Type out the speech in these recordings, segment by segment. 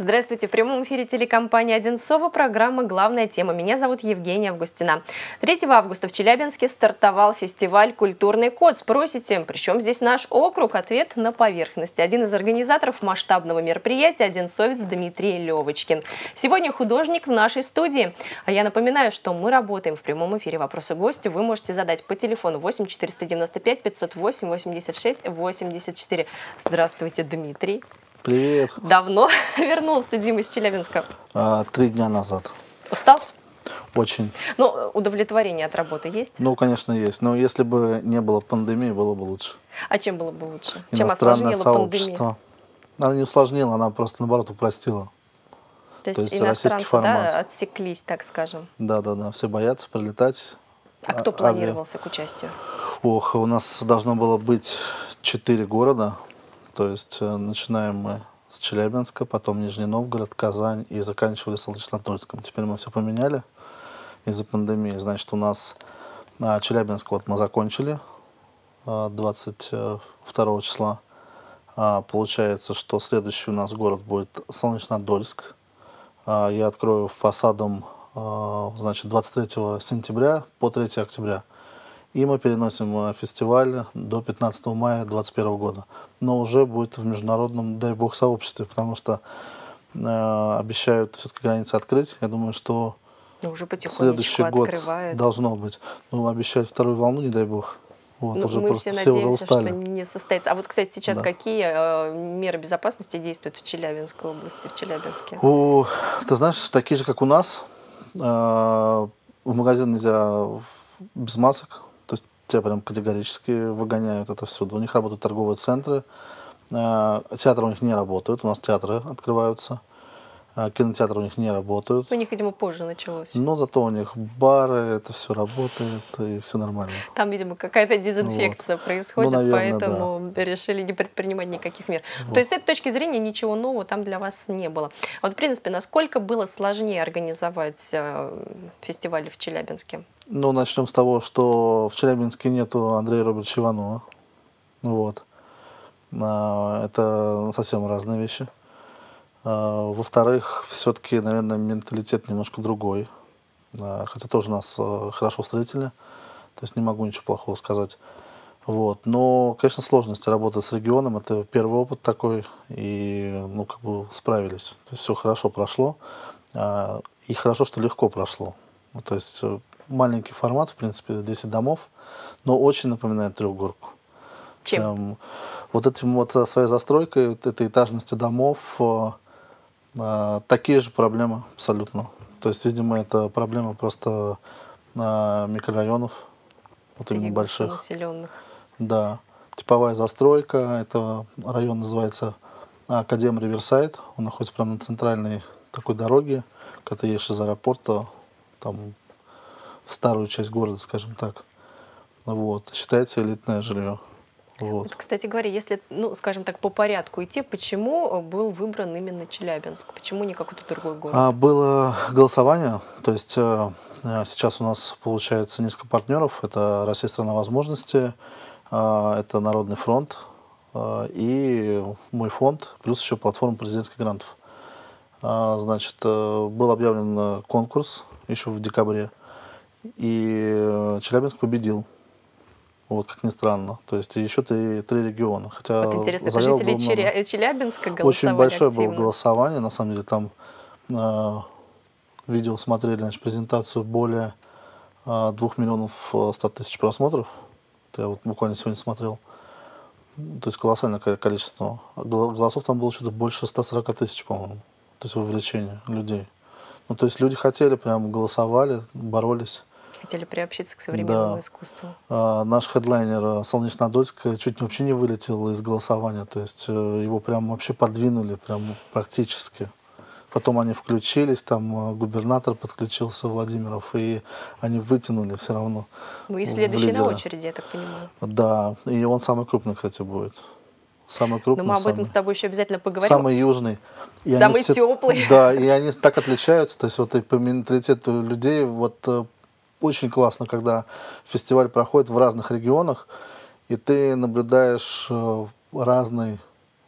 Здравствуйте, в прямом эфире телекомпании «Одинцово», программа «Главная тема». Меня зовут Евгения Августина. 3 августа в Челябинске стартовал фестиваль «Культурный код». Спросите, причем здесь наш округ? Ответ на поверхности. Один из организаторов масштабного мероприятия – одинцовец Дмитрий Левочкин. Сегодня художник в нашей студии. А я напоминаю, что мы работаем в прямом эфире. Вопросы гостю вы можете задать по телефону 8 495 508 86 84. Здравствуйте, Дмитрий. Привет. Давно вернулся Дима из Челябинска? 3 дня назад. Устал? Очень. Ну, удовлетворение от работы есть? Ну, конечно, есть. Но если бы не было пандемии, было бы лучше. А чем было бы лучше? Иностранное Чем осложнила сообщество. пандемия? Она не усложнила, она просто, наоборот, упростила. То есть российский иностранцы, формат. да, отсеклись, так скажем. Да. Все боятся прилетать. А кто планировался к участию? Ох, у нас должно было быть 4 города. То есть начинаем мы с Челябинска, потом Нижний Новгород, Казань и заканчивали Солнечнодольском. Теперь мы все поменяли из-за пандемии. Значит, у нас Челябинск вот мы закончили 22 числа. Получается, что следующий у нас город будет Солнечнодольск. Я открою фасадом, значит, 23 сентября по 3 октября. И мы переносим фестиваль до 15 мая 2021 года. Но уже будет в международном, дай бог, сообществе, потому что обещают все-таки границы открыть. Я думаю, что уже следующий год открывают. Должно быть. Ну, обещают вторую волну, не дай бог. Вот, Ну, уже мы просто все все надеемся, уже устали. что не состоится. А вот, кстати, сейчас какие меры безопасности действуют в Челябинской области, в Челябинске? Ты знаешь, такие же, как у нас. В магазин нельзя без масок. То есть тебя прям категорически выгоняют это всюду. У них работают торговые центры. Театры у них не работают. У нас театры открываются. Кинотеатры у них не работают. У них, видимо, позже началось. Но зато у них бары, это все работает, и все нормально. Там, видимо, какая-то дезинфекция происходит, наверное, поэтому решили не предпринимать никаких мер. То есть с этой точки зрения ничего нового там для вас не было. Вот, в принципе, насколько было сложнее организовать фестиваль в Челябинске? Ну, начнем с того, что в Челябинске нету Андрея Робертовича Иванова. Вот. Это совсем разные вещи. Во-вторых, все-таки, наверное, менталитет немножко другой. Хотя тоже нас хорошо встретили. То есть не могу ничего плохого сказать. Вот. Но, конечно, сложности работы с регионом. Это первый опыт такой. И, ну, как бы справились. То есть все хорошо прошло. И хорошо, что легко прошло. То есть маленький формат, в принципе, 10 домов. Но очень напоминает трехгорку. Чем? Вот этим вот своей застройкой, этой этажности домов, такие же проблемы абсолютно. То есть, видимо, это проблема просто микрорайонов, вот именно больших. Населенных. Да. Типовая застройка. Это район называется Академ Риверсайд. Он находится прямо на центральной такой дороге, когда едешь из аэропорта, там, в старую часть города, скажем так. Вот. Считается элитное жилье. Вот. Кстати говоря, если, ну, скажем так, по порядку идти, почему был выбран именно Челябинск? Почему не какой-то другой город? Было голосование, то есть сейчас у нас получается несколько партнеров. Это «Россия – страна возможностей», это «Народный фронт» и мой фонд, плюс еще платформа президентских грантов. Значит, был объявлен конкурс еще в декабре, и Челябинск победил. Вот, как ни странно. То есть еще три региона. Хотя вот интересно, это жители Челябинска голосовали очень большое активно. было голосование. На самом деле там видео смотрели, значит, презентацию более 2 миллионов 100 тысяч просмотров. Это я вот буквально сегодня смотрел. То есть колоссальное количество. Голосов там было что-то больше 140 тысяч, по-моему. То есть вовлечение людей. Ну, то есть люди хотели, прям голосовали, боролись. Хотели приобщиться к современному искусству. Наш хедлайнер Солнечнодольск чуть вообще не вылетел из голосования. То есть его прям вообще подвинули, прям практически. Потом они включились, там губернатор подключился, Владимиров, и они вытянули все равно. Вы следующий на очереди, я так понимаю. Да, и он самый крупный, кстати, будет. Самый крупный. Но мы об этом с тобой еще обязательно поговорим. Самый южный. И самый теплый. Да, и они так отличаются. То есть вот и по менталитету людей, вот очень классно, когда фестиваль проходит в разных регионах, и ты наблюдаешь разный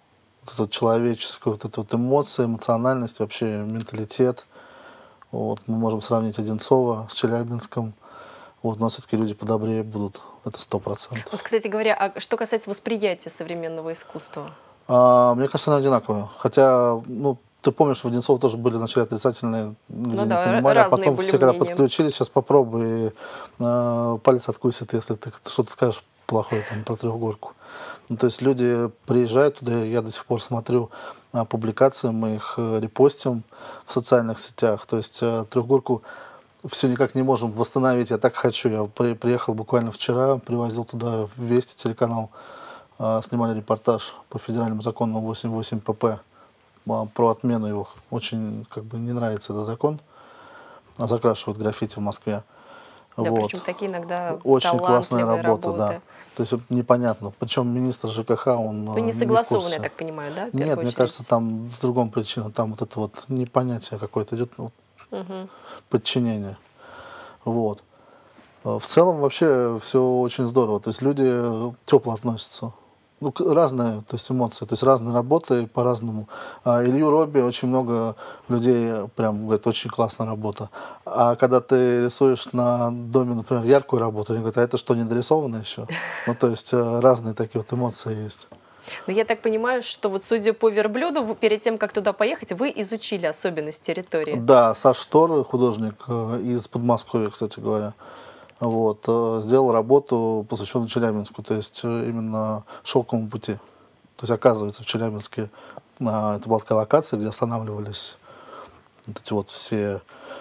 вот эта человеческая, вот эта вот эмоция, эмоциональность, вообще менталитет. Вот, мы можем сравнить Одинцово с Челябинском. Вот, у нас все-таки люди подобрее будут, это 100%. Вот, кстати говоря, а что касается восприятия современного искусства? Мне кажется, она одинаковая. Хотя, ну, ты помнишь, в Одинцово тоже были вначале отрицательные, люди не понимали, а потом все, когда подключились, сейчас попробуй, и палец откусит, если ты что-то скажешь плохое там, про Трехгорку. Ну, то есть люди приезжают туда, я до сих пор смотрю публикации, мы их репостим в социальных сетях. То есть Трехгорку все никак не можем восстановить, я так хочу. Я приехал буквально вчера, привозил туда Вести телеканал, снимали репортаж по федеральному закону 88 ПП про отмену его. Очень как бы не нравится этот закон. Закрашивают граффити в Москве. Да, вот. причем такие иногда очень классная работа, работы. да. То есть вот, непонятно. Причем министр ЖКХ, он ну, не согласован, я так понимаю, да? Нет, мне очередь. кажется, там с другой причиной. Там вот это вот непонятие какое-то идет, ну, подчинение. Вот. В целом вообще все очень здорово. То есть люди тепло относятся. Ну, разные, то есть эмоции, то есть разные работы по-разному. Илью Робби очень много людей прям говорят, очень классная работа. А когда ты рисуешь на доме, например, яркую работу, они говорят, а это что, не дорисовано еще? Ну, то есть разные такие вот эмоции есть. Но я так понимаю, что вот судя по верблюду, перед тем, как туда поехать, вы изучили особенность территории. Да, Саш Штор, художник из Подмосковья, кстати говоря. Вот, сделал работу, посвященную Челябинску, то есть именно шелковому пути. То есть, оказывается, в Челябинске это была такая локация, где останавливались вот эти вот все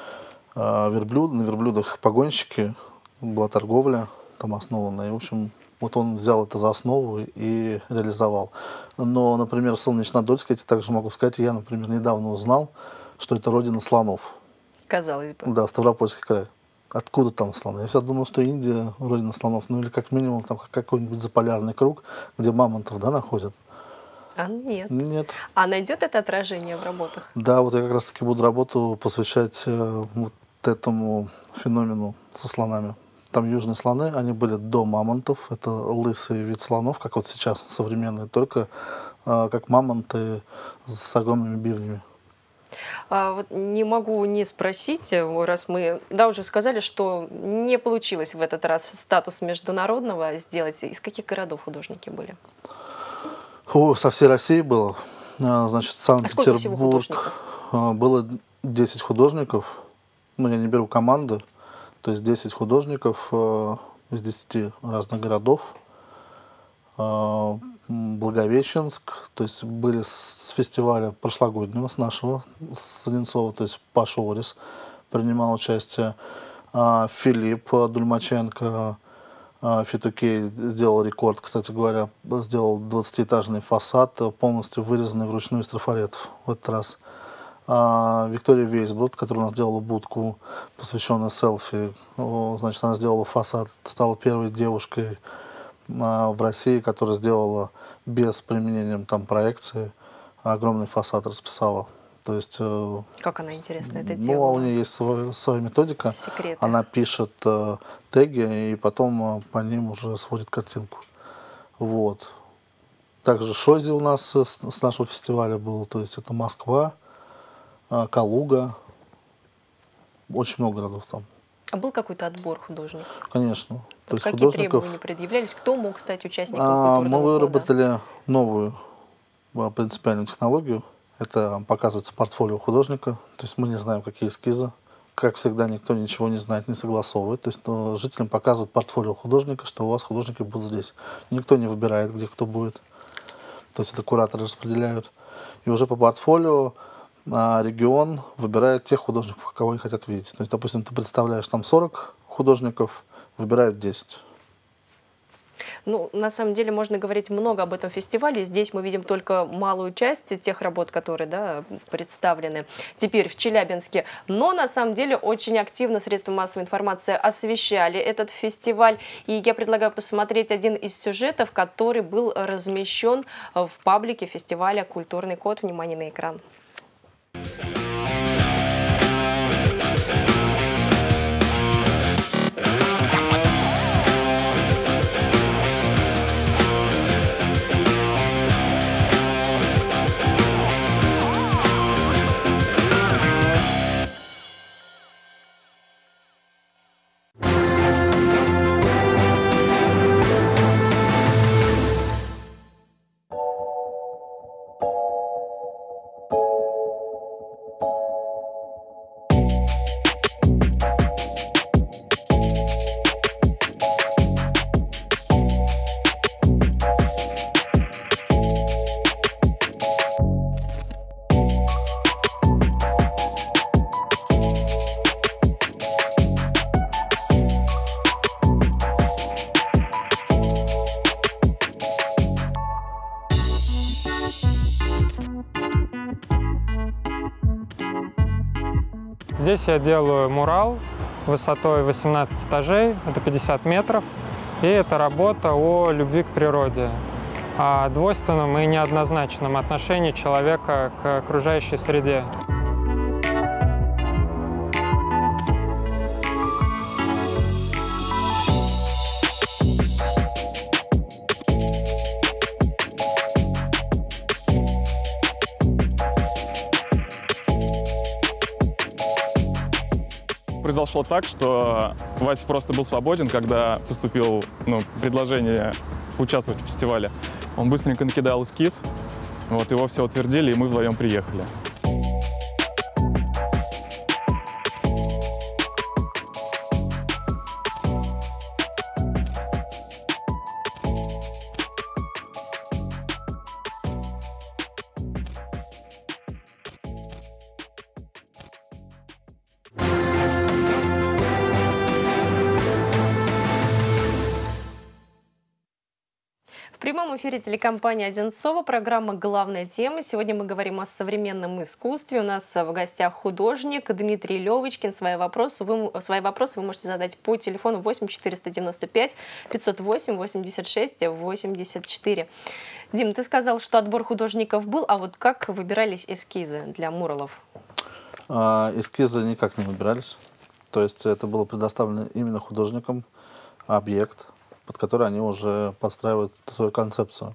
верблюды, на верблюдах погонщики, была торговля там основана. И, в общем, вот он взял это за основу и реализовал. Но, например, в Солнечнодольске, я тебе также могу сказать, я, например, недавно узнал, что это родина слонов. Казалось бы. Да, Ставропольский край. Откуда там слоны? Я всегда думал, что Индия родина слонов, ну или как минимум там какой-нибудь заполярный круг, где мамонтов, да, находят. А нет. Нет. А найдет это отражение в работах? Да, вот я как раз таки буду работу посвящать вот этому феномену со слонами. Там южные слоны, они были до мамонтов, это лысый вид слонов, как вот сейчас современные, только как мамонты с огромными бивнями. Вот не могу не спросить, раз мы, да, уже сказали, что не получилось в этот раз статус международного сделать. Из каких городов художники были? Со всей России было. Значит, сколько всего Санкт-Петербург. Было 10 художников. Ну, я не беру команды. То есть 10 художников из 10 разных городов. Благовещенск, то есть были с фестиваля прошлогоднего, с нашего, с Одинцова, то есть Паша Орис принимал участие, Филипп Дульмаченко, Фитукей сделал рекорд, кстати говоря, сделал 20-этажный фасад, полностью вырезанный вручную из трафаретов в этот раз. Виктория Вейсбруд, которая у нас делала будку, посвященную селфи, значит, она сделала фасад, стала первой девушкой в России, которая сделала без применения там проекции огромный фасад, расписала. То есть, как она, интересно, это ну, делала? у нее есть своя методика. Секреты. Она пишет теги и потом по ним уже сводит картинку. Вот. Также Шози у нас с нашего фестиваля был. То есть это Москва, Калуга. Очень много городов там. А был какой-то отбор художников? Конечно. То есть какие требования предъявлялись? Кто мог стать участником культурного Мы года? выработали новую принципиальную технологию. Это показывается портфолио художника. То есть мы не знаем, какие эскизы. Как всегда, никто ничего не знает, не согласовывает. То есть жителям показывают портфолио художника, что у вас художники будут здесь. Никто не выбирает, где кто будет. То есть это кураторы распределяют. И уже по портфолио регион выбирает тех художников, кого они хотят видеть. То есть, допустим, ты представляешь там 40 художников, выбирают 10. Ну, на самом деле можно говорить много об этом фестивале. Здесь мы видим только малую часть тех работ, которые, да, представлены теперь в Челябинске. Но на самом деле очень активно средства массовой информации освещали этот фестиваль. И я предлагаю посмотреть один из сюжетов, который был размещен в паблике фестиваля «Культурный код». Внимание на экран. Здесь я делаю мурал высотой 18 этажей, это 50 метров. И это работа о любви к природе, о двойственном и неоднозначном отношении человека к окружающей среде. Произошло так, что Вася просто был свободен, когда поступил предложение участвовать в фестивале. Он быстренько накидал эскиз, его все утвердили, и мы вдвоем приехали. В прямом эфире телекомпании «Одинцово», программа «Главная тема». Сегодня мы говорим о современном искусстве. У нас в гостях художник Дмитрий Левочкин. Свои вопросы вы можете задать по телефону 8 495 508 86 84. Дим, ты сказал, что отбор художников был, а вот как выбирались эскизы для муралов? Эскизы никак не выбирались. То есть это было предоставлено именно художникам, объект, под который они уже подстраивают свою концепцию.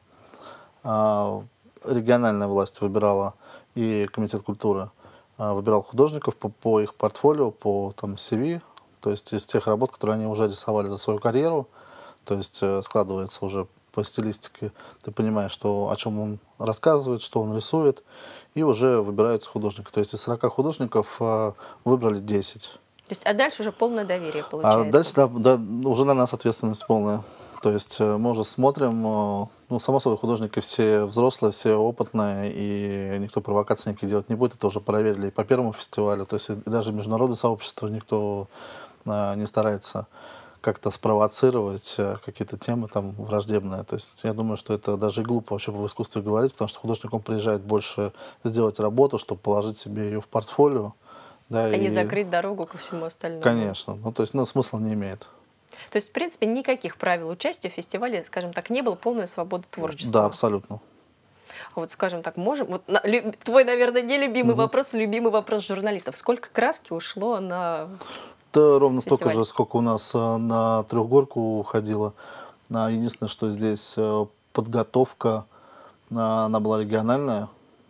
Региональная власть выбирала, и Комитет культуры выбирал художников по их портфолио, по CV, то есть из тех работ, которые они уже рисовали за свою карьеру. То есть складывается уже по стилистике, ты понимаешь, о чем он рассказывает, что он рисует, и уже выбираются художники. То есть из 40 художников выбрали 10. То есть, а дальше уже полное доверие получается? А дальше, да, уже на нас ответственность полная. То есть мы уже смотрим, само собой, художники все взрослые, все опытные, и никто провокаций никаких делать не будет. Это уже проверили и по первому фестивалю. То есть и даже международное сообщество никто не старается как-то спровоцировать какие-то темы там враждебные. То есть я думаю, что это даже глупо вообще в искусстве говорить, потому что художник, он приезжает больше сделать работу, чтобы положить себе ее в портфолио. Да, а не закрыть дорогу ко всему остальному. Конечно. То есть смысла не имеет. То есть, в принципе, никаких правил участия в фестивале, скажем так, не было, полная свобода творчества. Да, абсолютно. А вот, скажем так, можем... твой, наверное, нелюбимый вопрос, любимый вопрос журналистов. Сколько краски ушло на Да, ровно фестиваль? столько же, сколько у нас на трехгорку уходило. Единственное, что здесь подготовка, она была региональная.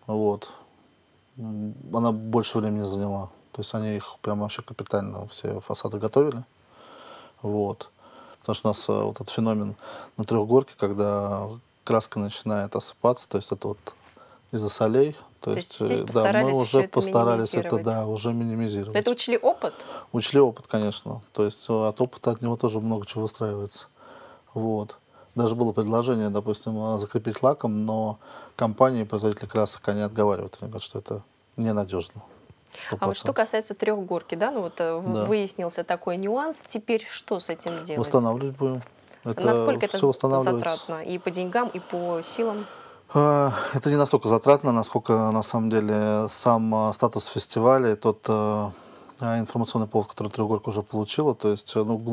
Она больше времени заняла. То есть они их прям вообще капитально все фасады готовили. Потому что у нас этот феномен на трехгорке, когда краска начинает осыпаться, то есть это из-за солей. То есть да, мы уже постарались это уже минимизировать. Это учли опыт? Учли опыт, конечно. То есть от опыта от него тоже много чего выстраивается. Даже было предложение, допустим, закрепить лаком, но компании, производители красок, они отговаривают. Они говорят, что это ненадежно. 100%. А вот что касается трехгорки, да, выяснился такой нюанс. Теперь что с этим делать? Восстанавливать будем. Насколько это затратно и по деньгам, и по силам? Это не настолько затратно, насколько на самом деле сам статус фестиваля и тот информационный повод, который трехгорка уже получила. То есть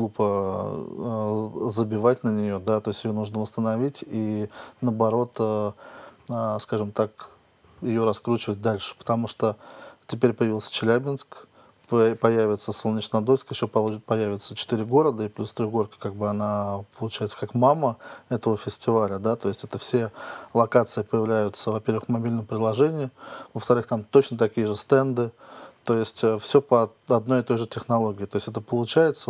глупо забивать на нее, да, то есть ее нужно восстановить и наоборот, скажем так, ее раскручивать дальше, потому что теперь появился Челябинск, появится Солнечнодольск, еще появится 4 города, и плюс трехгорка, она получается как мама этого фестиваля, да, то есть это все локации появляются, во-первых, в мобильном приложении, во-вторых, там точно такие же стенды, то есть все по одной и той же технологии, то есть это получается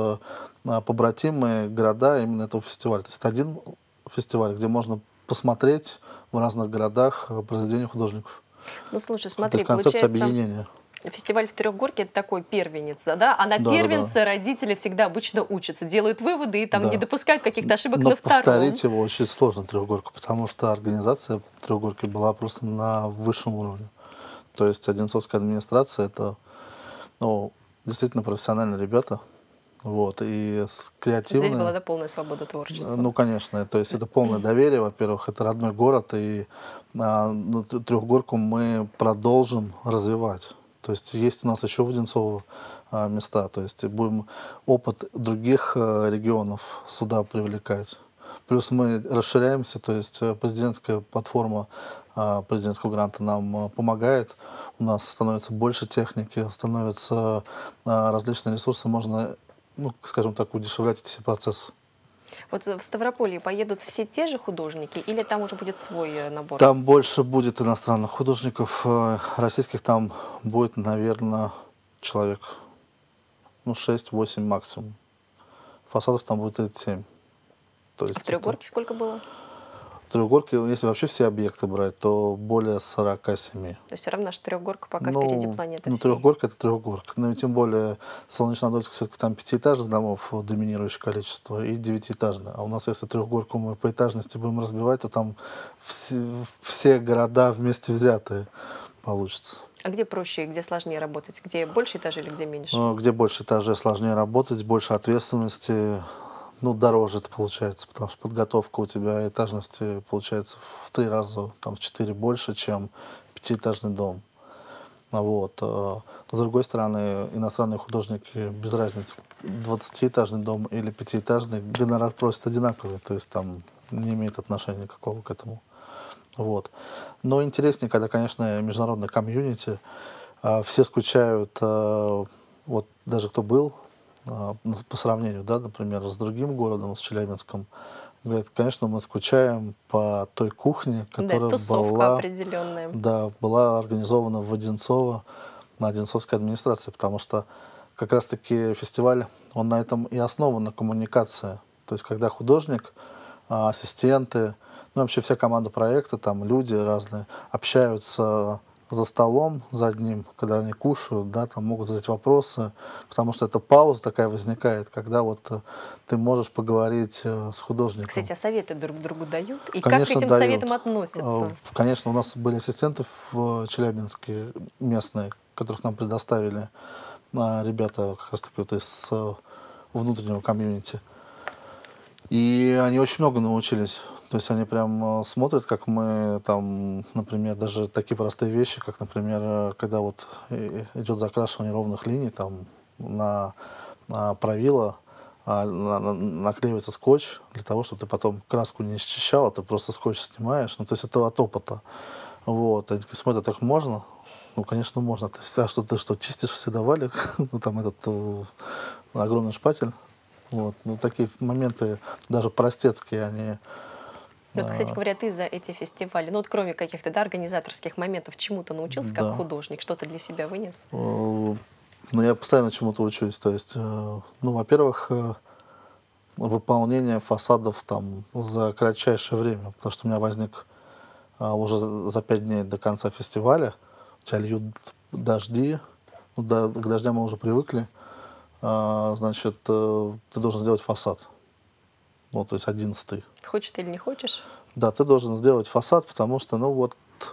побратимые города именно этого фестиваля, то есть это один фестиваль, где можно посмотреть в разных городах произведения художников. Ну, слушай, смотри, концепция объединения. Фестиваль в трехгорке — это такой первенец, да? А на первенце родители всегда обычно учатся, делают выводы и там не допускают каких-то ошибок на втором. Но повторить его очень сложно, трехгорку, потому что организация трехгорки была просто на высшем уровне. То есть Одинцовская администрация — это действительно профессиональные ребята. И креативные. Здесь была полная свобода творчества. Ну, конечно, то есть это полное доверие, во-первых, это родной город, и трехгорку мы продолжим развивать. То есть у нас еще в Одинцово места. То есть будем опыт других регионов сюда привлекать. Плюс мы расширяемся, то есть президентская платформа президентского гранта нам помогает. У нас становится больше техники, становятся различные ресурсы, можно, ну, скажем так, удешевлять эти все процессы. Вот в Ставрополье поедут все те же художники или там уже будет свой набор? Там больше будет иностранных художников, российских там будет, наверное, человек 6-8 максимум. Фасадов там будет 37. То есть в Трехгорке сколько было? В Трехгорке, если вообще все объекты брать, то более 47. То есть все равно, что Трехгорка пока впереди планеты всей. Трехгорка — это Трехгорка. Но тем более Солнечнодольск все-таки там 5-этажных домов доминирующее количество и 9-этажных. А у нас, если Трехгорку мы по этажности будем разбивать, то там все города вместе взятые получится. А где проще, где сложнее работать? Где больше этажей или где меньше? Где больше этажей сложнее работать, больше ответственности. Дороже это получается, потому что подготовка у тебя этажности получается в 3 раза, там, в 4 больше, чем 5-этажный дом. Вот. С другой стороны, иностранные художники, без разницы, 20-этажный дом или 5-этажный, гонорар просят одинаковый, то есть там не имеет отношения никакого к этому. Вот. Но интереснее, когда, конечно, международное комьюнити, все скучают, вот даже кто был, по сравнению, да, например, с другим городом, с Челябинском, говорят, конечно, мы скучаем по той кухне, которая была организована в Одинцово, на Одинцовской администрации, потому что как раз-таки фестиваль, он на этом и основан, на коммуникации. То есть, когда художник, ассистенты, вообще вся команда проекта, там люди разные, общаются за столом, за одним, когда они кушают, да, там могут задать вопросы, потому что эта пауза такая возникает, когда вот ты можешь поговорить с художником. Кстати, а советы друг другу дают? И конечно, как к этим советам относятся? Конечно, у нас были ассистенты в Челябинске местные, которых нам предоставили ребята как раз таки вот из внутреннего комьюнити. И они очень много научились. То есть они прям смотрят, как мы там, например, даже такие простые вещи, как, например, когда вот идет закрашивание ровных линий, там на правило наклеивается скотч для того, чтобы ты потом краску не счищал, а ты просто скотч снимаешь. То есть это от опыта. Вот. Они смотрят, так можно? Конечно, можно. Ты что, чистишь всегда валик? Там этот огромный шпатель. Вот. Такие моменты, даже простецкие, они... Кстати говоря, ты за эти фестивали, кроме каких-то организаторских моментов, чему-то научился как художник, что-то для себя вынес? Я постоянно чему-то учусь. То есть, во-первых, выполнение фасадов там за кратчайшее время, потому что у меня возник уже за 5 дней до конца фестиваля, у тебя льют дожди, к дождям мы уже привыкли, значит, ты должен сделать фасад. То есть 11-й. Хочешь ты или не хочешь? Да, ты должен сделать фасад, потому что,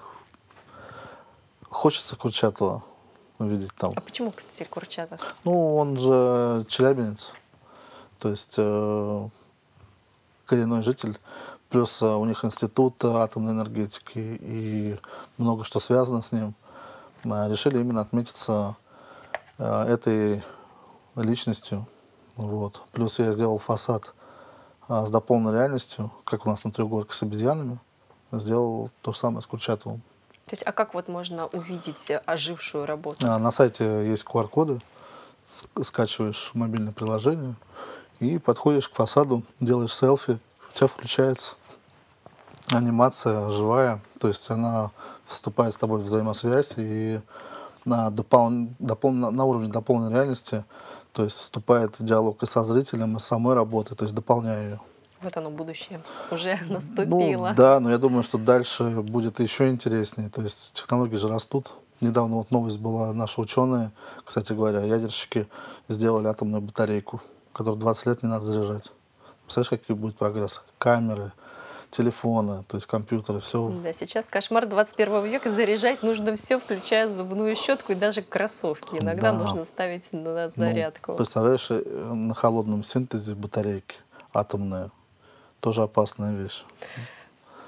хочется Курчатова увидеть там. А почему, кстати, Курчатов? Он же челябинец, то есть коренной житель. Плюс у них институт атомной энергетики и много что связано с ним. Решили именно отметиться этой личностью. Вот. Плюс я сделал фасад с дополненной реальностью, как у нас на Трехгорке с обезьянами, сделал то же самое с Курчатовым. То есть, а как вот можно увидеть ожившую работу? На сайте есть QR-коды, скачиваешь мобильное приложение и подходишь к фасаду, делаешь селфи, у тебя включается анимация живая, то есть она вступает с тобой в взаимосвязь и на уровне дополненной реальности, то есть вступает в диалог и со зрителем, и с самой работой, то есть дополняя ее. Вот оно, будущее уже наступило. Да, но я думаю, что дальше будет еще интереснее. То есть технологии же растут. Недавно новость была, наши ученые, кстати говоря, ядерщики, сделали атомную батарейку, которую 20 лет не надо заряжать. Представляешь, какие будет прогрессы? Камеры, телефоны, то есть компьютеры, все. Да, сейчас кошмар 21 века, заряжать нужно все, включая зубную щетку и даже кроссовки. Иногда нужно ставить на зарядку. Представляешь, на холодном синтезе батарейки атомные. Тоже опасная вещь.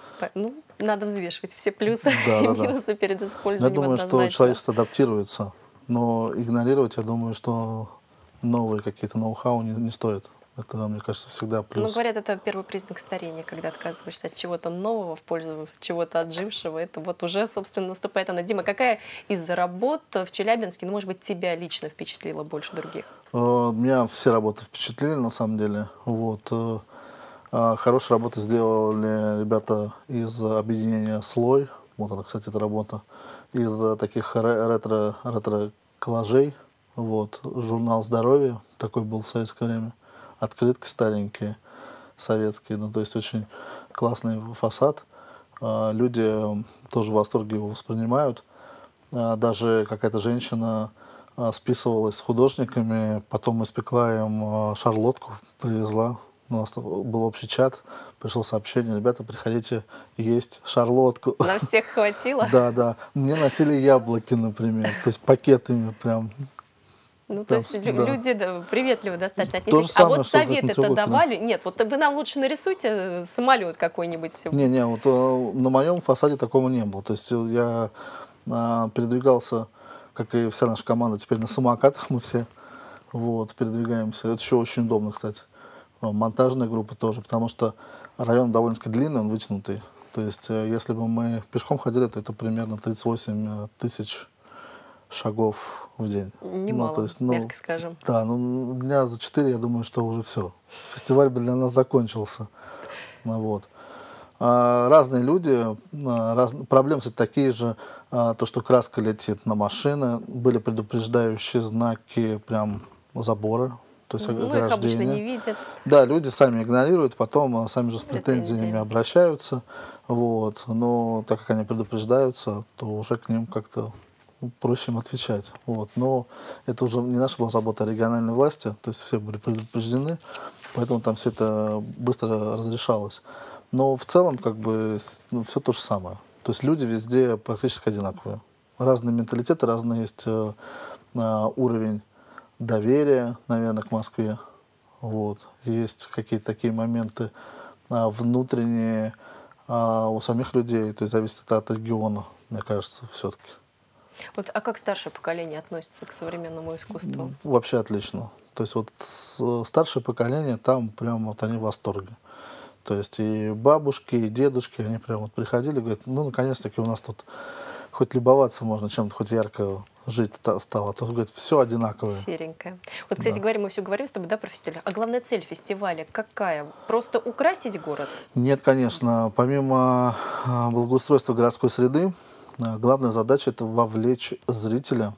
Надо взвешивать все плюсы и минусы перед использованием. Я думаю, что человечество адаптируется. Но игнорировать, я думаю, что новые какие-то ноу-хау не стоит. Это, мне кажется, всегда плюс. Ну, говорят, это первый признак старения, когда отказываешься от чего-то нового в пользу чего-то отжившего. Это вот уже, собственно, наступает она. Дима, какая из работ в Челябинске, ну, может быть, тебя лично впечатлила больше других? Меня все работы впечатлили, на самом деле. Вот. Хорошую работу сделали ребята из объединения «Слой». Вот она, кстати, эта работа. Из таких ретро-коллажей. Вот. Журнал «Здоровье» такой был в советское время. Открытки старенькие, советские. Ну, то есть очень классный фасад. Люди тоже в восторге его воспринимают. Даже какая-то женщина списывалась с художниками, потом испекла им шарлотку, привезла. У нас был общий чат, пришло сообщение: ребята, приходите есть шарлотку. На всех хватило? Да, да. Мне носили яблоки, например, то есть пакетами прям. Ну, то есть люди приветливо достаточно То же отнеслись. А самое, вот что советы-то давали? Нет, вот вы нам лучше нарисуйте самолет какой-нибудь. Не, вот на моем фасаде такого не было. То есть я передвигался, как и вся наша команда, теперь на самокатах мы все вот, передвигаемся. Это еще очень удобно, кстати. Монтажная группа тоже, потому что район довольно-таки длинный, он вытянутый. То есть если бы мы пешком ходили, то это примерно 38 тысяч шагов в день. Немало, то есть, мягко скажем. Да, ну дня за 4, я думаю, что уже все. Фестиваль бы для нас закончился. Вот. Разные люди, проблемы, кстати, такие же. То, что краска летит на машины, были предупреждающие знаки прям забора, то есть ограждения. Их обычно не видят. Да, люди сами игнорируют, потом сами же с претензиями обращаются. Вот. Но так как они предупреждаются, то уже к ним как-то проще им отвечать. Вот. Но это уже не наша была забота, а региональной власти, то есть все были предупреждены, поэтому там все это быстро разрешалось. Но в целом как бы все то же самое. То есть люди везде практически одинаковые. Разные менталитеты, разный есть уровень доверия, наверное, к Москве. Вот. Есть какие-то такие моменты внутренние у самих людей, то есть зависит это от региона, мне кажется, все-таки. Вот, а как старшее поколение относится к современному искусству? Вообще отлично. То есть вот старшее поколение, там прям вот они в восторге. То есть и бабушки, и дедушки, они прям вот приходили, говорят, ну, наконец-таки у нас тут хоть любоваться можно чем-то, хоть ярко жить стало. То, говорят, все одинаковое. Серенькое. Вот, кстати говоря, мы все говорим с тобой, да, про фестиваль. А главная цель фестиваля какая? Просто украсить город? Нет, конечно. Помимо благоустройства городской среды, главная задача — это вовлечь зрителя,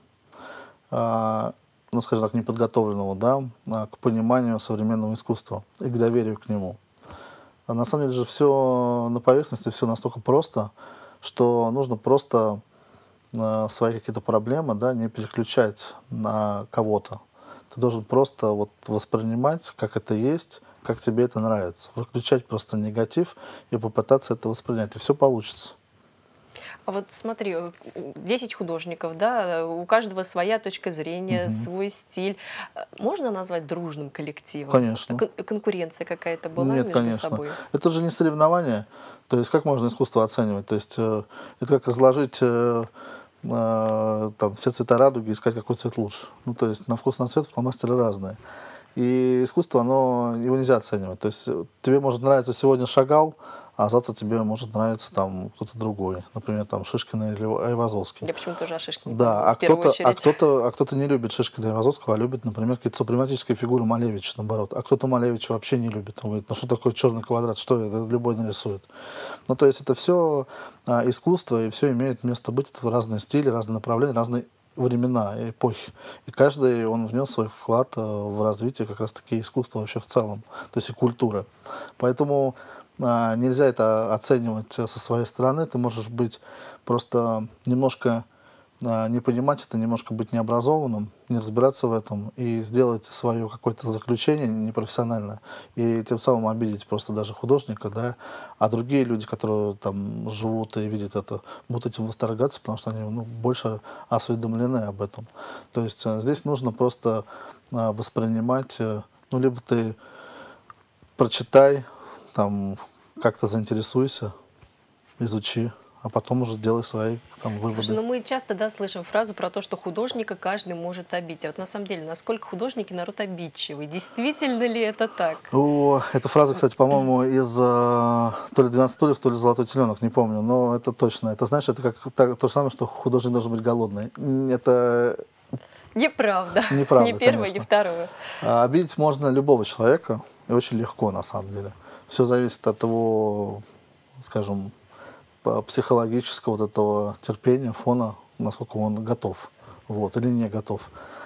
ну, скажем так, неподготовленного, да, к пониманию современного искусства и к доверию к нему. На самом деле же все на поверхности, все настолько просто, что нужно просто свои какие-то проблемы, да, не переключать на кого-то. Ты должен просто вот воспринимать, как это есть, как тебе это нравится. Выключать просто негатив и попытаться это воспринять, и все получится. А вот смотри, 10 художников, да, у каждого своя точка зрения, свой стиль. Можно назвать дружным коллективом? Конечно. Конкуренция какая-то была Нет, между конечно. собой? Это же не соревнование. То есть как можно искусство оценивать? То есть это как разложить там, все цвета радуги и искать, какой цвет лучше. Ну, то есть на вкус, на цвет фломастеры разные. И искусство, его нельзя оценивать. То есть тебе может нравиться сегодня Шагал, а завтра тебе может нравиться там кто-то другой, например, там Шишкин или Айвазовский. Я почему-то тоже о Шишкине да, подумала, кто-то не любит Шишкина и Айвазовского, а любит, например, какие-то супрематические фигуры Малевича, наоборот. А кто-то Малевича вообще не любит. Он говорит, ну что такое черный квадрат, что это любой нарисует. Ну, то есть это все искусство, и все имеет место быть. Это разные стили, разные направления, разные времена, эпохи. И каждый, он внес свой вклад в развитие как раз-таки искусства вообще в целом, то есть и культуры. Поэтому нельзя это оценивать со своей стороны. Ты можешь быть просто немножко не понимать это, немножко быть необразованным, не разбираться в этом и сделать свое какое-то заключение непрофессиональное. И тем самым обидеть просто даже художника, да. А другие люди, которые там живут и видят это, будут этим восторгаться, потому что они больше осведомлены об этом. То есть здесь нужно просто воспринимать, либо ты прочитай, там как-то заинтересуйся, изучи, а потом уже делай свои там выводы. Слушай, ну мы часто, да, слышим фразу про то, что художника каждый может обидеть. А вот на самом деле, насколько художники народ обидчивый? Действительно ли это так? О, эта фраза, кстати, по-моему, из то ли 12 стульев, то ли «Золотой теленок», не помню, но это точно. Это, знаешь, это как то же самое, что художник должен быть голодный. Это Неправда. неправда, Ни первое, конечно. ни второе. Обидеть можно любого человека, и очень легко, на самом деле. Все зависит от его, скажем, психологического вот этого терпения, фона, насколько он готов, вот, или не готов.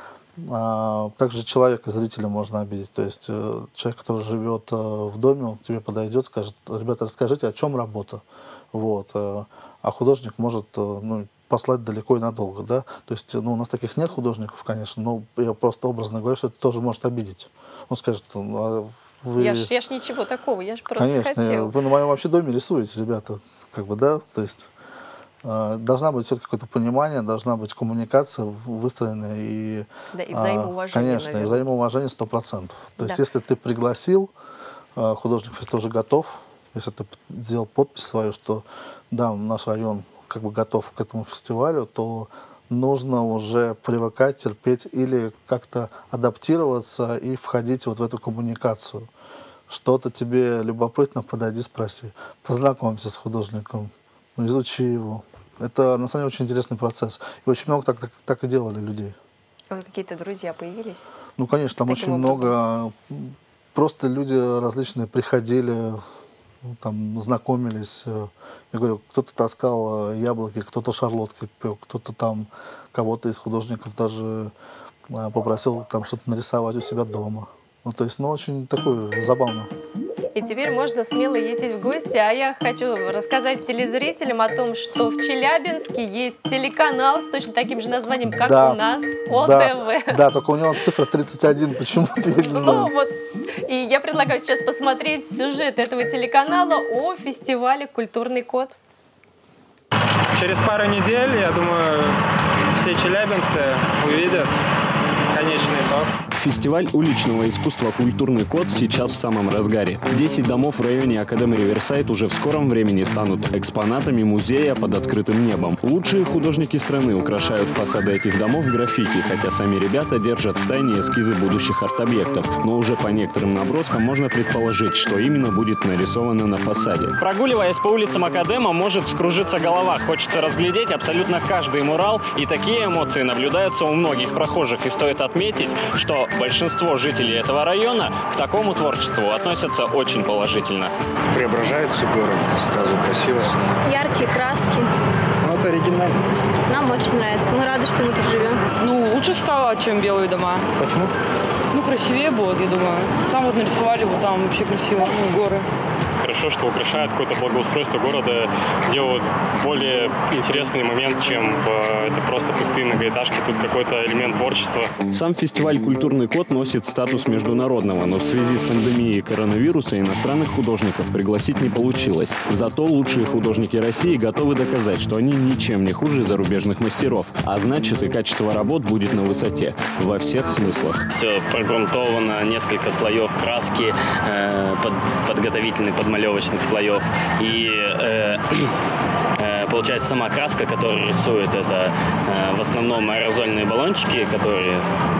Также человека, зрителя можно обидеть. То есть человек, который живет в доме, он к тебе подойдет, скажет: ребята, расскажите, о чем работа. Вот. А художник может послать далеко и надолго. Да? То есть у нас таких нет художников, конечно, но я просто образно говорю, что это тоже может обидеть. Он скажет: вы... Я ж ничего такого, я ж просто конечно, хотел. Вы на моем вообще доме рисуете, ребята. Как бы, да, то есть должна быть все-таки какое-то понимание, должна быть коммуникация выстроенная и, да, и взаимоуважение, конечно, наверное. И взаимоуважение 100%. То Да. есть если ты пригласил, художник, если ты уже готов, если ты сделал подпись свою, что да, наш район как бы готов к этому фестивалю, то нужно уже привыкать, терпеть или как-то адаптироваться и входить вот в эту коммуникацию. Что-то тебе любопытно, подойди, спроси. Познакомься с художником, изучи его. Это, на самом деле, очень интересный процесс. И очень много так и делали людей. А вот какие-то друзья появились? Ну, конечно, там Таким очень много. Просто люди различные приходили, там, знакомились. Я говорю, кто-то таскал яблоки, кто-то шарлотки пек, кто-то там, кого-то из художников даже попросил там что-то нарисовать у себя дома. Ну, то есть, очень такое забавно. И теперь можно смело ездить в гости. А я хочу рассказать телезрителям о том, что в Челябинске есть телеканал с точно таким же названием, как Да, у нас, ОТВ. Да, только у него цифра 31, почему-то, я не знаю. Ну, вот. И я предлагаю сейчас посмотреть сюжет этого телеканала о фестивале «Культурный код». Через пару недель, я думаю, все челябинцы увидят конечный итог. Фестиваль уличного искусства «Культурный код» сейчас в самом разгаре. 10 домов в районе Академии Риверсайд уже в скором времени станут экспонатами музея под открытым небом. Лучшие художники страны украшают фасады этих домов граффити, хотя сами ребята держат в тайне эскизы будущих арт-объектов. Но уже по некоторым наброскам можно предположить, что именно будет нарисовано на фасаде. Прогуливаясь по улицам Академа, может вскружиться голова. Хочется разглядеть абсолютно каждый мурал, и такие эмоции наблюдаются у многих прохожих. И стоит отметить, что большинство жителей этого района к такому творчеству относятся очень положительно. Преображается город, сразу красиво. Яркие краски. Ну, это оригинально. Нам очень нравится. Мы рады, что мы тут живем. Ну, лучше стало, чем белые дома. Почему? Ну, красивее будет, я думаю. Там вот нарисовали, вот там вообще красиво, горы. Хорошо, что украшают какое-то благоустройство города, делают более интересный момент, чем это просто пустые многоэтажки. Тут какой-то элемент творчества. Сам фестиваль «Культурный код» носит статус международного, но в связи с пандемией коронавируса иностранных художников пригласить не получилось. Зато лучшие художники России готовы доказать, что они ничем не хуже зарубежных мастеров, а значит и качество работ будет на высоте во всех смыслах. Все прогрунтовано, несколько слоев краски, подготовительных, подмалевочных слоев. И получается сама краска, которую рисует, это в основном аэрозольные баллончики, которые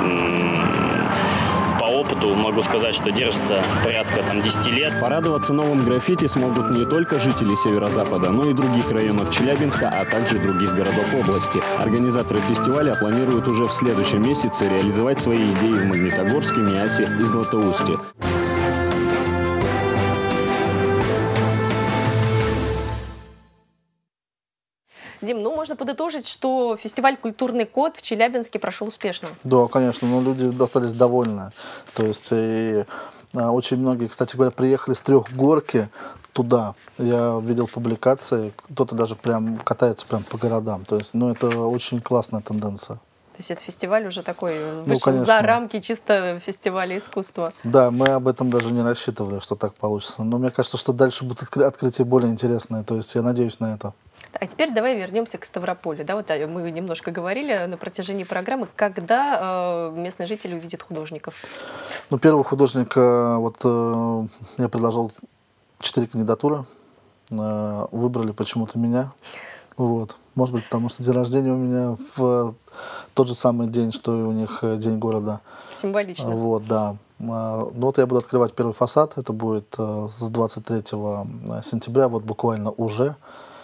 по опыту могу сказать, что держатся порядка 10 лет. Порадоваться новым граффити смогут не только жители Северо-Запада, но и других районов Челябинска, а также других городов области. Организаторы фестиваля планируют уже в следующем месяце реализовать свои идеи в Магнитогорске, Миасе и Златоусте. Дим, ну можно подытожить, что фестиваль «Культурный код» в Челябинске прошел успешно. Да, конечно, но люди остались довольны. То есть и очень многие, кстати говоря, приехали с Трехгорки туда. Я видел публикации, кто-то даже прям катается прям по городам. То есть, это очень классная тенденция. То есть этот фестиваль уже такой вышел за рамки чисто фестиваля искусства. Да, мы об этом даже не рассчитывали, что так получится. Но мне кажется, что дальше будут открытия более интересные. То есть я надеюсь на это. А теперь давай вернемся к Ставрополю. Да, вот мы немножко говорили на протяжении программы, когда местные жители увидят художников. Первый художник, я предложил 4 кандидатуры. выбрали почему-то меня. Вот. Может быть, потому что день рождения у меня в тот же самый день, что и у них День города. Символично. Вот, да. Ну, вот я буду открывать первый фасад. Это будет с 23 сентября, вот буквально уже.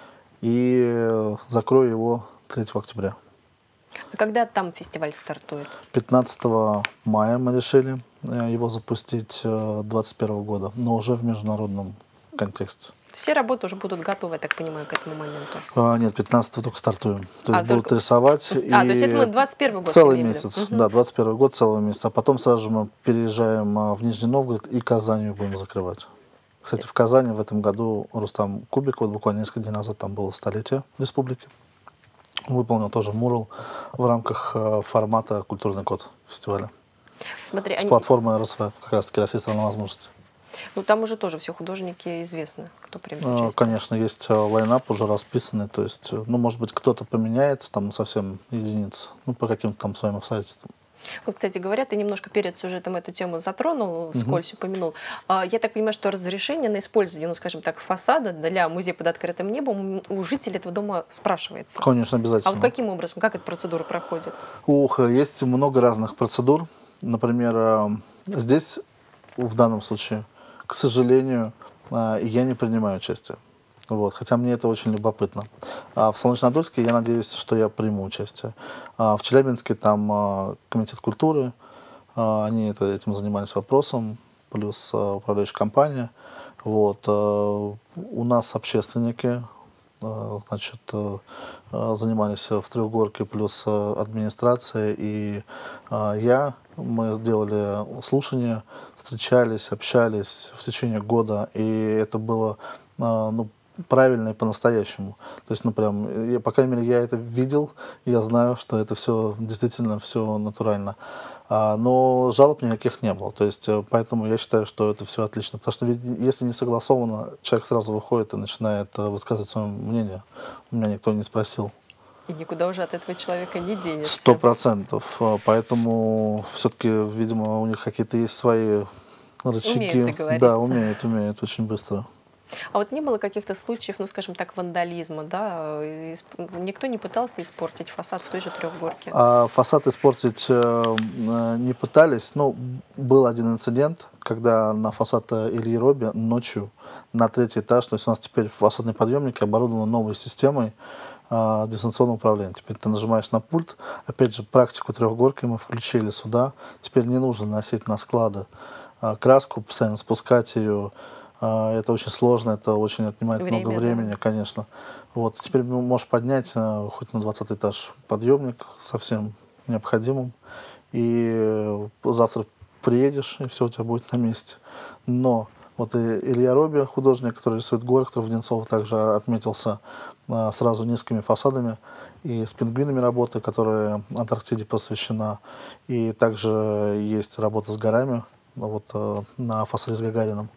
И закрою его 3 октября. А когда там фестиваль стартует? 15 мая мы решили его запустить 2021 года, но уже в международном контексте. Все работы уже будут готовы, я так понимаю, к этому моменту? Нет, 15 только стартуем. То есть будут рисовать. То есть это мы 21 год? Целый месяц, да, 21 год, целый месяц. А потом сразу же мы переезжаем в Нижний Новгород и Казань будем закрывать. Кстати, в Казани в этом году Рустам Кубик, вот буквально несколько дней назад там было столетие республики, выполнил тоже мурал в рамках формата «Культурный код» фестиваля. Смотри, с платформы РСВ, как раз таки «Россия страна возможностей». Ну, там уже тоже все художники известны, кто примет участие. Конечно, есть лайнап уже расписанный, то есть, ну, может быть, кто-то поменяется, там совсем единицы, ну, по каким-то там своим обстоятельствам. Вот, кстати говоря, ты немножко перед сюжетом эту тему затронул, вскользь упомянул. Я так понимаю, что разрешение на использование, ну, скажем так, фасада для музея под открытым небом у жителей этого дома спрашивается? Конечно, обязательно. А вот каким образом, как эта процедура проходит? Есть много разных процедур. Например, здесь, в данном случае, к сожалению, я не принимаю участие. Вот, хотя мне это очень любопытно. В Солнечнодольске я надеюсь, что я приму участие. В Челябинске там комитет культуры, они этим занимались вопросом, плюс управляющая компания. Вот, у нас общественники, значит, занимались в Трехгорке, плюс администрация и мы сделали слушания, встречались, общались в течение года, и это было, ну, правильно и по-настоящему. То есть, ну, прям, по крайней мере, я это видел, я знаю, что это все действительно все натурально. Но жалоб никаких не было. То есть, поэтому я считаю, что это все отлично. Потому что если не согласовано, человек сразу выходит и начинает высказывать свое мнение. У меня никто не спросил. И никуда уже от этого человека не денешься. 100%. Поэтому все-таки, видимо, у них какие-то есть свои рычаги. Умеют договориться. Да, умеют очень быстро. А вот не было каких-то случаев, ну, скажем так, вандализма, да? Никто не пытался испортить фасад в той же Трехгорке? Фасад испортить не пытались. Но был один инцидент, когда на фасад Ильи Роби ночью на 3-й этаж, то есть у нас теперь фасадный подъемник оборудован новой системой дистанционного управления. Теперь ты нажимаешь на пульт. Опять же, практику Трехгорки мы включили сюда. Теперь не нужно носить на склады краску, постоянно спускать ее. Это очень сложно, это очень отнимает много времени, конечно. Вот. Теперь можешь поднять хоть на 20-й этаж подъемник со всем необходимым. И завтра приедешь, и все у тебя будет на месте. Но вот и Илья Роби, художник, который рисует горы, который в Одинцово также отметился сразу низкими фасадами. И с пингвинами работа, которая Антарктиде посвящена. И также есть работа с горами, вот, на фасаде с Гагарином.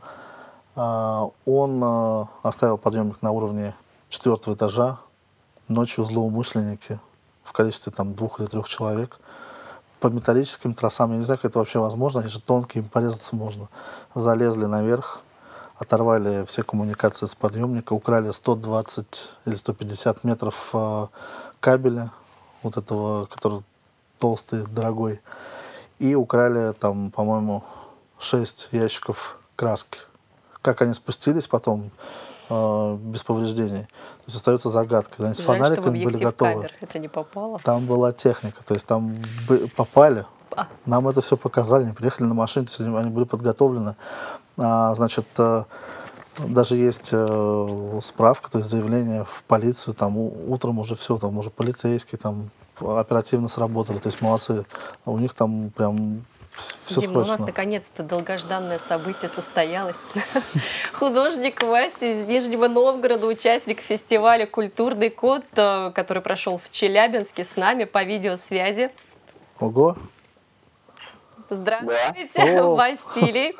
Он оставил подъемник на уровне 4-го этажа. Ночью злоумышленники в количестве там 2 или 3 человек по металлическим трассам, я не знаю, как это вообще возможно, они же тонкие, им порезаться можно, залезли наверх, оторвали все коммуникации с подъемника, украли 120 или 150 метров кабеля, вот этого, который толстый, дорогой, и украли там, по-моему, 6 ящиков краски. Как они спустились потом без повреждений, то есть остается загадкой. Они с фонариками были готовы. Камер это не попало. Там была техника, то есть там попали. Нам это все показали, они приехали на машине, они были подготовлены. Значит, даже есть справка, то есть заявление в полицию, там утром уже все, там уже полицейские там оперативно сработали, то есть молодцы. У них там прям все Дима, у нас наконец-то долгожданное событие состоялось. Художник Вася из Нижнего Новгорода, участник фестиваля «Культурный код», который прошел в Челябинске, с нами по видеосвязи. Ого! Здравствуйте, Василий.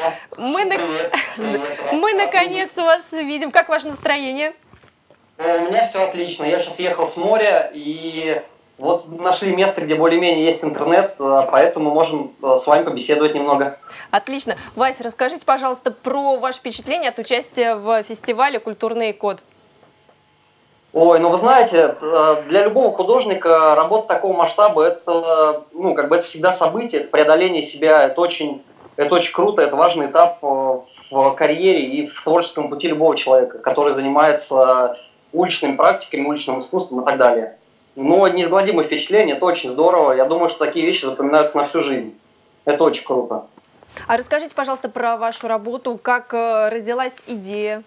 Мы наконец вас видим. Как ваше настроение? У меня все отлично. Я сейчас ехал с моря и Вот нашли место, где более-менее есть интернет, поэтому можем с вами побеседовать немного. Отлично. Вася, расскажите, пожалуйста, про ваше впечатление от участия в фестивале «Культурный код». Ой, ну вы знаете, для любого художника работа такого масштаба, это, ну, как бы это всегда событие, это преодоление себя, это очень круто, это важный этап в карьере и в творческом пути любого человека, который занимается уличными практиками, уличным искусством и так далее. Но неизгладимое впечатление, это очень здорово. Я думаю, что такие вещи запоминаются на всю жизнь. Это очень круто. А расскажите, пожалуйста, про вашу работу, как родилась идея?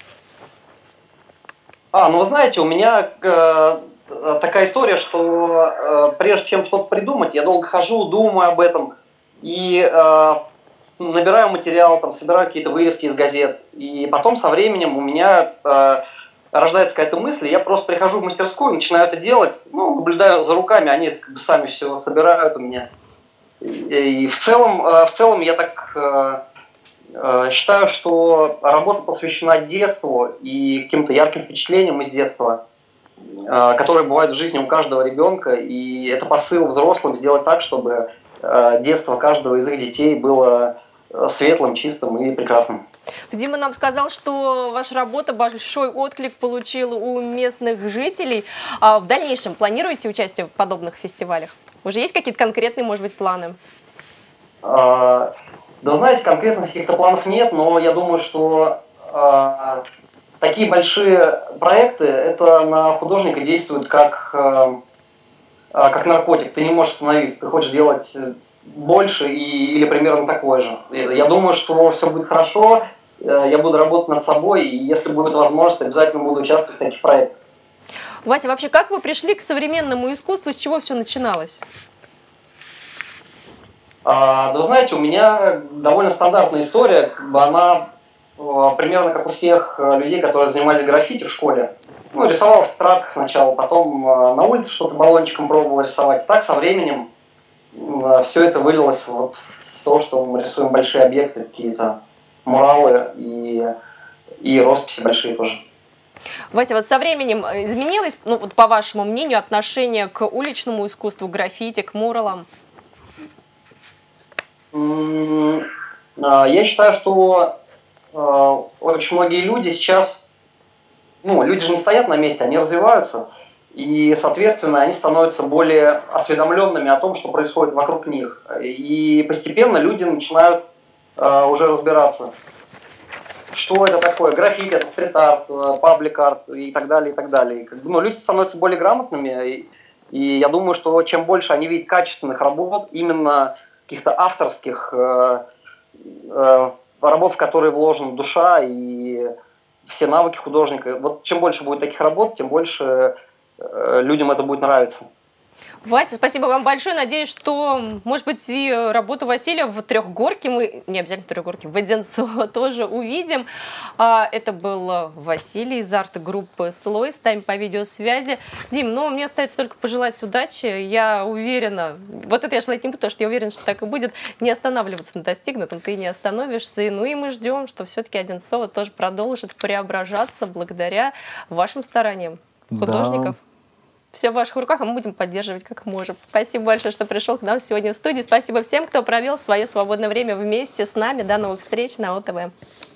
Ну вы знаете, у меня такая история, что прежде чем что-то придумать, я долго хожу, думаю об этом и набираю материал, там, собираю какие-то вырезки из газет. И потом со временем у меня рождается какая-то мысль, я просто прихожу в мастерскую, начинаю это делать, ну, наблюдаю за руками, они как бы сами все собирают у меня. И в целом я так считаю, что работа посвящена детству и каким-то ярким впечатлениям из детства, которые бывают в жизни у каждого ребенка, и это посыл взрослым сделать так, чтобы детство каждого из их детей было светлым, чистым и прекрасным. Дима нам сказал, что ваша работа большой отклик получила у местных жителей. А в дальнейшем планируете участие в подобных фестивалях? Уже есть какие-то конкретные, может быть, планы? Да, знаете, конкретных каких-то планов нет, но я думаю, что такие большие проекты, это на художника действует как наркотик. Ты не можешь остановиться, ты хочешь делать больше или примерно такое же. Я думаю, что все будет хорошо, я буду работать над собой, и если будет возможность, обязательно буду участвовать в таких проектах. Вася, вообще, как вы пришли к современному искусству, с чего все начиналось? Да вы знаете, у меня довольно стандартная история, она примерно как у всех людей, которые занимались граффити в школе. Ну, рисовал в тетрадках сначала, потом на улице что-то баллончиком пробовал рисовать. И так со временем все это вылилось вот в то, что мы рисуем большие объекты, какие-то муралы и росписи большие тоже. Вася, вот со временем изменилось, ну, вот по вашему мнению, отношение к уличному искусству, граффити, к муралам? Я считаю, что очень многие люди сейчас, ну, люди же не стоят на месте, они развиваются, и, соответственно, они становятся более осведомленными о том, что происходит вокруг них. И постепенно люди начинают уже разбираться, что это такое. Граффити, это стрит-арт, паблик-арт и так далее, и так далее. Ну, люди становятся более грамотными, и я думаю, что чем больше они видят качественных работ, именно каких-то авторских работ, в которые вложена душа и все навыки художника. Вот чем больше будет таких работ, тем больше людям это будет нравиться. Вася, спасибо вам большое. Надеюсь, что, может быть, и работу Василия в Трехгорке, мы не обязательно в Трехгорке, в Одинцово тоже увидим. Это был Василий из арт-группы «Слой». Ставим по видеосвязи. Дим, ну, мне остается только пожелать удачи. Я уверена, вот это я желать не буду, потому что я уверена, что так и будет, не останавливаться на достигнутом, ты не остановишься. Ну и мы ждем, что все-таки Одинцово тоже продолжит преображаться благодаря вашим стараниям художников. Да. Все в ваших руках, а мы будем поддерживать как можем. Спасибо большое, что пришел к нам сегодня в студию. Спасибо всем, кто провел свое свободное время вместе с нами. До новых встреч на ОТВ.